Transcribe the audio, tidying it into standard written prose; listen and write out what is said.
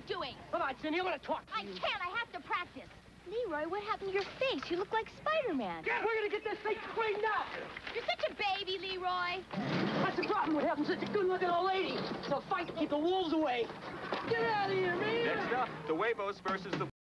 doing? Come on, Cindy, I want to talk to you. I can't. I have to practice. Leroy, what happened to your face? You look like Spider-Man. Yeah, we're going to get this thing straightened out. You're such a baby, Leroy. That's the problem with having such a good-looking old lady. So fight to keep the wolves away. Get out of here, man. Next up, the Huevos versus the